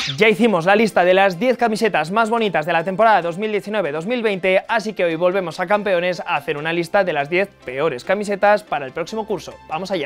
Ya hicimos la lista de las 10 camisetas más bonitas de la temporada 2019-2020, así que hoy volvemos a Campeones a hacer una lista de las 10 peores camisetas para el próximo curso. ¡Vamos allá!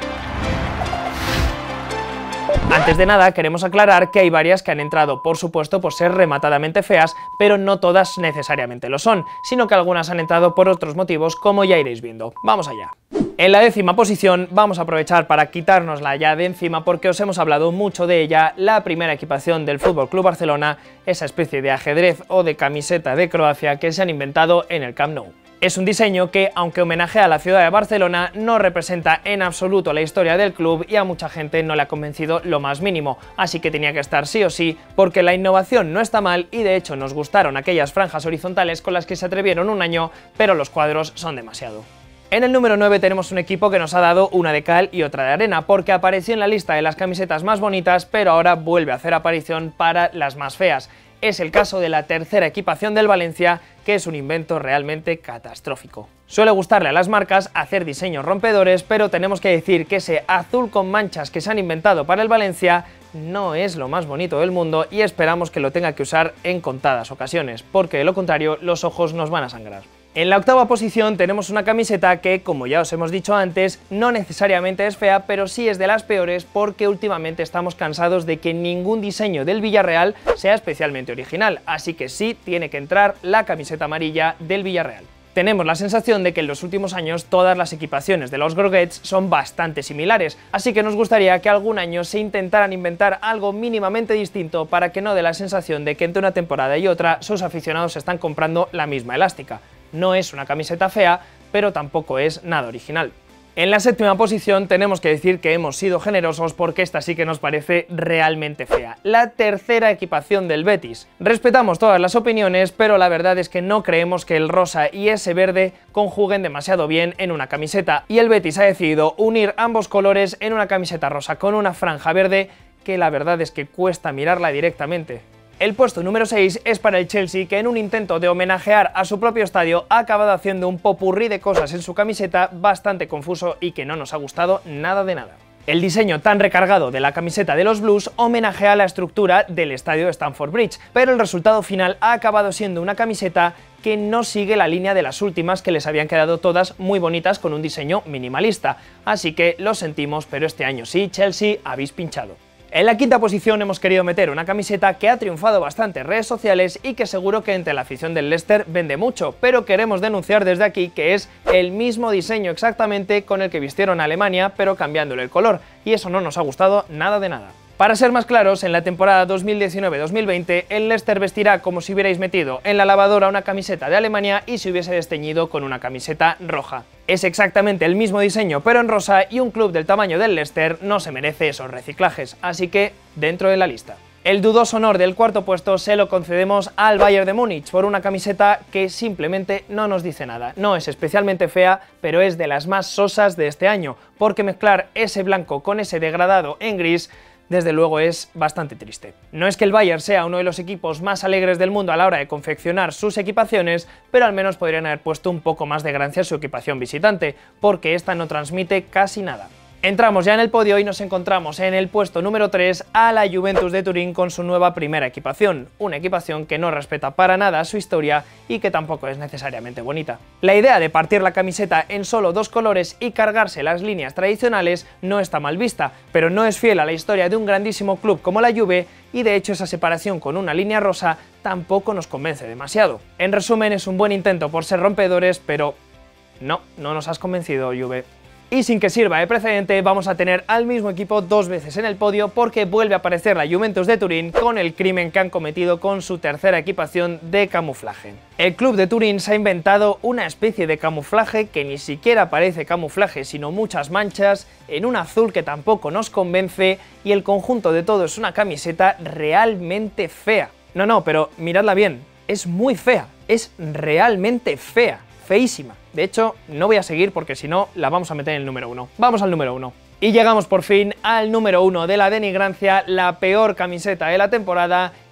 Antes de nada, queremos aclarar que hay varias que han entrado, por supuesto, por ser rematadamente feas, pero no todas necesariamente lo son, sino que algunas han entrado por otros motivos, como ya iréis viendo. ¡Vamos allá! En la 10ª posición vamos a aprovechar para quitárnosla ya de encima porque os hemos hablado mucho de ella, la primera equipación del FC Barcelona, esa especie de ajedrez o de camiseta de Croacia que se han inventado en el Camp Nou. Es un diseño que, aunque homenajea a la ciudad de Barcelona, no representa en absoluto la historia del club y a mucha gente no le ha convencido lo más mínimo, así que tenía que estar sí o sí, porque la innovación no está mal y de hecho nos gustaron aquellas franjas horizontales con las que se atrevieron un año, pero los cuadros son demasiado. En el número 9 tenemos un equipo que nos ha dado una de cal y otra de arena, porque apareció en la lista de las camisetas más bonitas, pero ahora vuelve a hacer aparición para las más feas. Es el caso de la tercera equipación del Valencia, que es un invento realmente catastrófico. Suele gustarle a las marcas hacer diseños rompedores, pero tenemos que decir que ese azul con manchas que se han inventado para el Valencia no es lo más bonito del mundo y esperamos que lo tenga que usar en contadas ocasiones, porque de lo contrario los ojos nos van a sangrar. En la 8ª posición tenemos una camiseta que, como ya os hemos dicho antes, no necesariamente es fea, pero sí es de las peores porque últimamente estamos cansados de que ningún diseño del Villarreal sea especialmente original, así que sí tiene que entrar la camiseta amarilla del Villarreal. Tenemos la sensación de que en los últimos años todas las equipaciones de los Groguets son bastante similares, así que nos gustaría que algún año se intentaran inventar algo mínimamente distinto para que no dé la sensación de que entre una temporada y otra sus aficionados están comprando la misma elástica. No es una camiseta fea, pero tampoco es nada original. En la 7ª posición tenemos que decir que hemos sido generosos porque esta sí que nos parece realmente fea. La tercera equipación del Betis. Respetamos todas las opiniones, pero la verdad es que no creemos que el rosa y ese verde conjuguen demasiado bien en una camiseta, y el Betis ha decidido unir ambos colores en una camiseta rosa con una franja verde que la verdad es que cuesta mirarla directamente. El puesto número 6 es para el Chelsea, que en un intento de homenajear a su propio estadio ha acabado haciendo un popurrí de cosas en su camiseta bastante confuso y que no nos ha gustado nada de nada. El diseño tan recargado de la camiseta de los Blues homenajea la estructura del estadio de Stamford Bridge, pero el resultado final ha acabado siendo una camiseta que no sigue la línea de las últimas, que les habían quedado todas muy bonitas con un diseño minimalista. Así que lo sentimos, pero este año sí, Chelsea, habéis pinchado. En la 5ª posición hemos querido meter una camiseta que ha triunfado bastante en redes sociales y que seguro que entre la afición del Leicester vende mucho, pero queremos denunciar desde aquí que es el mismo diseño exactamente con el que vistieron a Alemania, pero cambiándole el color, y eso no nos ha gustado nada de nada. Para ser más claros, en la temporada 2019-2020 el Leicester vestirá como si hubierais metido en la lavadora una camiseta de Alemania y se hubiese desteñido con una camiseta roja. Es exactamente el mismo diseño pero en rosa, y un club del tamaño del Leicester no se merece esos reciclajes, así que dentro de la lista. El dudoso honor del 4º puesto se lo concedemos al Bayern de Múnich por una camiseta que simplemente no nos dice nada. No es especialmente fea, pero es de las más sosas de este año, porque mezclar ese blanco con ese degradado en gris desde luego es bastante triste. No es que el Bayern sea uno de los equipos más alegres del mundo a la hora de confeccionar sus equipaciones, pero al menos podrían haber puesto un poco más de gracia en su equipación visitante, porque esta no transmite casi nada. Entramos ya en el podio y nos encontramos en el puesto número 3 a la Juventus de Turín con su nueva primera equipación, una equipación que no respeta para nada su historia y que tampoco es necesariamente bonita. La idea de partir la camiseta en solo 2 colores y cargarse las líneas tradicionales no está mal vista, pero no es fiel a la historia de un grandísimo club como la Juve, y de hecho esa separación con una línea rosa tampoco nos convence demasiado. En resumen, es un buen intento por ser rompedores, pero no nos has convencido, Juve. Y sin que sirva de precedente, vamos a tener al mismo equipo 2 veces en el podio porque vuelve a aparecer la Juventus de Turín con el crimen que han cometido con su tercera equipación de camuflaje. El club de Turín se ha inventado una especie de camuflaje que ni siquiera parece camuflaje, sino muchas manchas, en un azul que tampoco nos convence, y el conjunto de todo es una camiseta realmente fea. No, pero miradla bien, es muy fea, es realmente fea. Feísima. De hecho, no voy a seguir porque si no la vamos a meter en el número 1. Vamos al número 1. Y llegamos por fin al número 1 de la denigrancia, la peor camiseta de la temporada,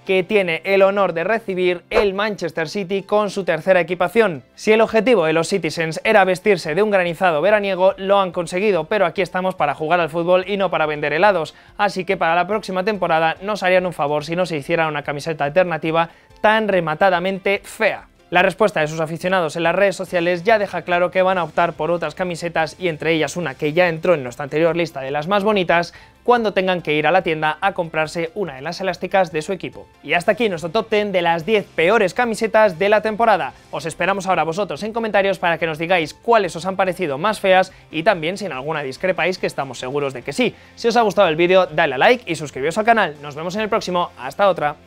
que tiene el honor de recibir el Manchester City con su tercera equipación. Si el objetivo de los Citizens era vestirse de un granizado veraniego, lo han conseguido, pero aquí estamos para jugar al fútbol y no para vender helados, así que para la próxima temporada nos harían un favor si no se hiciera una camiseta alternativa tan rematadamente fea. La respuesta de sus aficionados en las redes sociales ya deja claro que van a optar por otras camisetas, y entre ellas una que ya entró en nuestra anterior lista de las más bonitas, cuando tengan que ir a la tienda a comprarse una de las elásticas de su equipo. Y hasta aquí nuestro top 10 de las 10 peores camisetas de la temporada. Os esperamos ahora vosotros en comentarios para que nos digáis cuáles os han parecido más feas y también si en alguna discrepáis, que estamos seguros de que sí. Si os ha gustado el vídeo, dale a like y suscribiros al canal. Nos vemos en el próximo. Hasta otra.